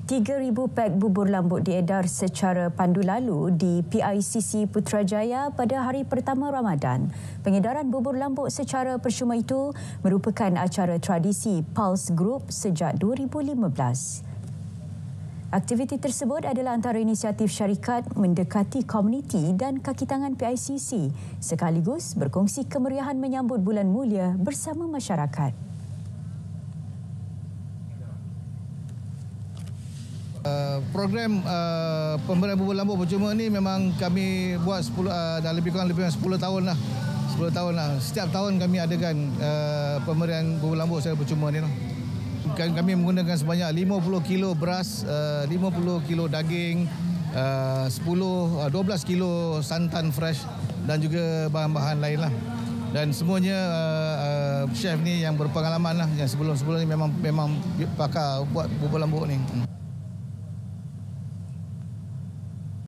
3,000 pek bubur lambuk diedar secara pandu lalu di PICC Putrajaya pada hari pertama Ramadan. Pengedaran bubur lambuk secara percuma itu merupakan acara tradisi Pulse Group sejak 2015. Aktiviti tersebut adalah antara inisiatif syarikat mendekati komuniti dan kaki tangan PICC sekaligus berkongsi kemeriahan menyambut bulan mulia bersama masyarakat. Program pemberian bubur lambuk percuma ni memang kami buat dah lebih kurang 10 tahun lah. 10 tahun lah. Setiap tahun kami adakan pemberian bubur lambuk secara percuma ni lah. Kami menggunakan sebanyak 50 kilo beras, 50 kilo daging, 12 kilo santan fresh dan juga bahan-bahan lain lah. Dan semuanya chef ni yang berpengalaman lah, yang sebelum-sebelum ni memang pakar buat bubur lambuk ni.